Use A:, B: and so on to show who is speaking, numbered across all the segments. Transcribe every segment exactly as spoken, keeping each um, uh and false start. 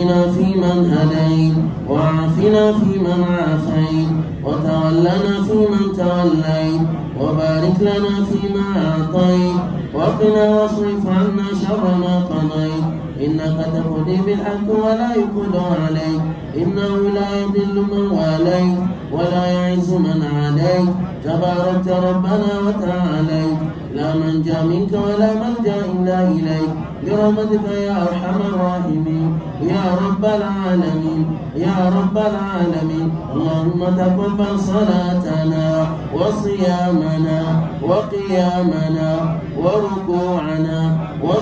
A: واهدنا فيمن هديت وعافنا فيمن عافيت وتولنا فيمن توليت وبارك لنا فيما أعطيت وقنا واصرف عنا شر ما قضيت إنك تقضي بالحق ولا يقضى عليك إنه لا يضل من واليت ولا يعز من عاديت تباركت ربنا وتعاليت لا منجا منك ولا ملجا إلا إليك برحمتك يا أرحم الراحمين يا رب العالمين يا رب العالمين. اللهم تقبل صلاتنا وصيامنا وقيامنا وركوعنا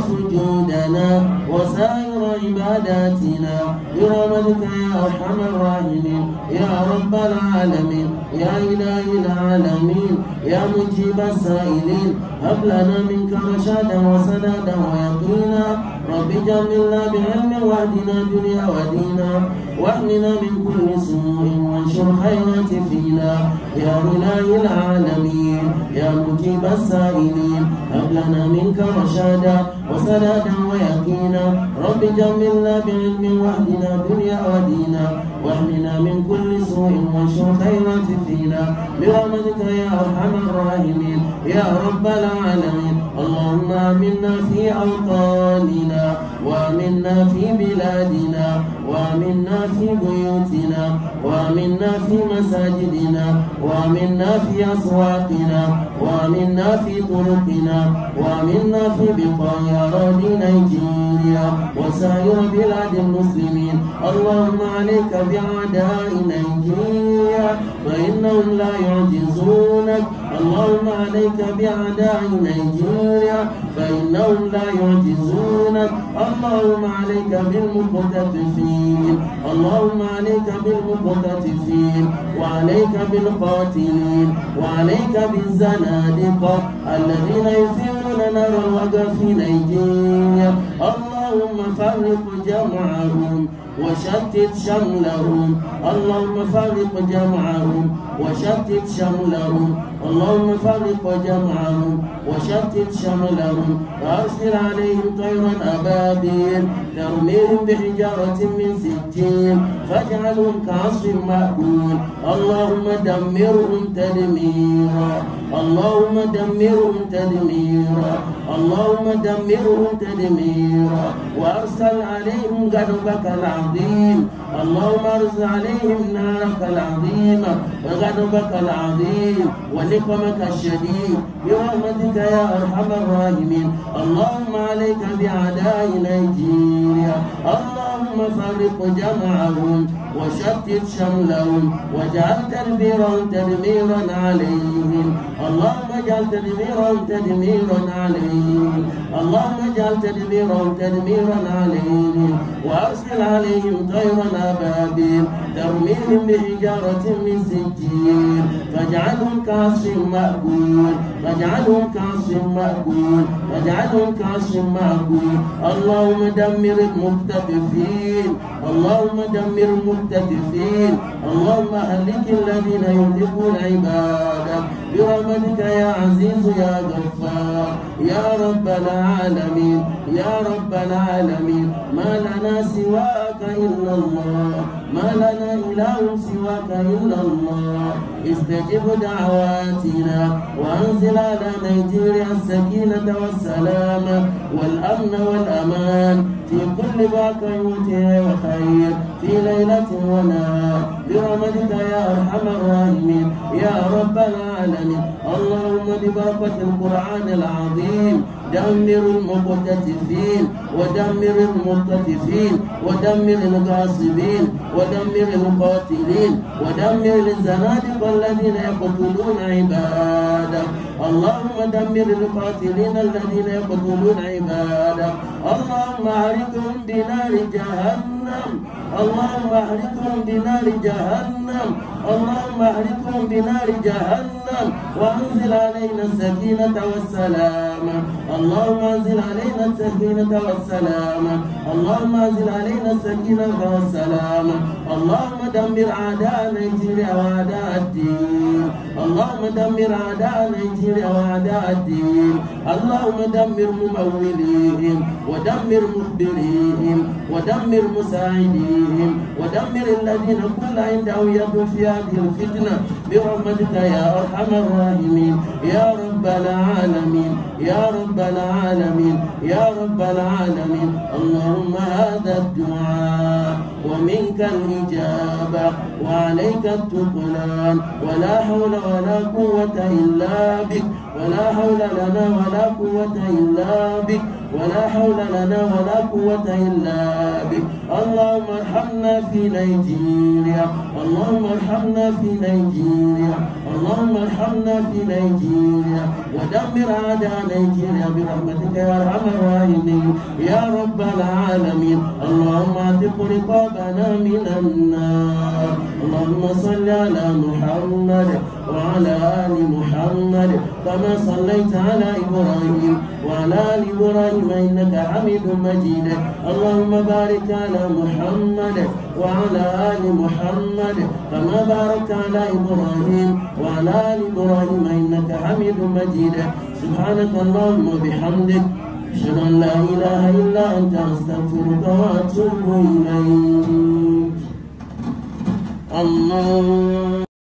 A: وسجودنا وسائر عباداتنا برحمتك يا أرحم الراحمين يا رب العالمين يا إله العالمين يا مجيب السائلين هب لنا منك رشادا وسدادا ويقينا رب جملنا بعلم واهدنا دنيا ودينا واحمنا من كل سوء وانشر خيرات فينا يا إله العالمين يا مجيب السائلين هب لنا منك رشادا وسدادا ويقينا رب جملنا بعلم واهدنا دنيا ودينا واحمنا من كل سوء وانشر خيرات فينا برحمتك يا أرحم الراحمين يا رب العالمين. اللهم آمنا في أوطاننا وآمنا في بلادنا وآمنا في بيوتنا وآمنا في مساجدنا وآمنا في أسواقنا وآمنا في طرقنا وآمنا في بقاع أراضي نيجيريا وسائر بلاد المسلمين. اللهم عليك بأعداء نيجيريا فإنهم لا يعجزونك. اللهم عليك بأعداء نيجيريا فإنهم لا يعجزونك. اللهم عليك بالمقتتفين اللهم عليك بالمقتتفين وعليك بالقاتلين وعليك بالزنادقة الذين يثيرون نار الوجع في نيجيريا. اللهم فرق جمعهم وشتت شملهم. اللهم فرق جمعهم وشتت شملهم. اللهم فرق جمعهم وشتت شملهم وأرسل عليهم طيرا أبابيل ترميهم بحجارة من سجين فاجعلهم كعصف مأكول. اللهم دمرهم تدميرا اللهم دمرهم تدميرا اللهم دمرهم تدميرا وأرسل عليهم غضبك العظيم. اللهم أرسل عليهم نارك العظيم وغضبك العظيم ونقمك الشديد برحمتك يا أرحم الراحمين. اللهم عليك بأعداء نيجيريا. اللهم فرق جمعهم وشتت شملهم واجعل تدبيرهم تدميرا عليهم. اللهم اجعل تدبيرهم تدميرا عليهم. اللهم اجعل تدبيرهم تدميرا عليهم وأرسل عليهم طيرا أبابيل ترميهم بحجارة من سجين فاجعلهم كعصف مأكول فاجعلهم كعصف مأكول فاجعلهم كعصف مأكول. اللهم دمر المقتتفين اللهم دمر المقتتفين. اللهم أهلك الذين يهلكون عبادك برحمتك يا عزيز يا غفار يا رب العالمين يا رب العالمين. ما لنا سواك إلا الله ما لنا إله سواك إلا الله. استجب دعواتنا وأنزل على نيجيريا السكينة والسلام والأمن والأمان في كل باقيوتها وخير في ليلة ونهار برحمتك يا أرحم الراحمين يا رب العالمين. اللهم ببركة القرآن العظيم دمر المقتتفين ودمر المقتتفين ودمر الغاصبين ودمر القاتلين ودمر الزنادقة الذين يقتلون عبادك. اللهم دمر القاتلين الذين يقتلون عبادك. اللهم احرقهم بنار جهنم اللهم احرقهم بنار جهنم اللهم اهلكهم بنار جهنم وانزل علينا السكينة والسلام. اللهم انزل علينا السكينة والسلام. اللهم انزل علينا السكينة والسلام. اللهم دمر اعداء نيجيريا واعداء الدين. اللهم دمر اعداء نيجيريا واعداء الدين. اللهم دمر مموليهم ودمر مخبريهم ودمر مساعديهم ودمر الذين كل عندهم يد في هذه الفتنة برحمتك يا ارحم الراحمين يا رب العالمين يا رب العالمين يا رب العالمين. اللهم هذا الدعاء ومنك الإجابة وعليك التقلان ولا حول ولا قوة إلا بك ولا حول لنا ولا قوة إلا بك ولا حول لنا ولا قوة إلا بك. اللهم ارحمنا في نيجيريا. اللهم ارحمنا في نيجيريا. اللهم ارحمنا في نيجيريا ودمر أعداء نيجيريا برحمتك يا أرحم الراحمين يا رب العالمين. اللهم اعتق رقابنا من النار. اللهم صل على محمد وعلى آل محمد كما صليت على إبراهيم وعلى آل إبراهيم إنك حميد مجيد. اللهم بارك على محمد وعلى آل محمد كما باركت على إبراهيم وعلى آل إبراهيم إنك حميد مجيد. سبحانك اللهم وبحمدك أشهد أن لا إله إلا أنت أستغفرك وأتوب إليك. الله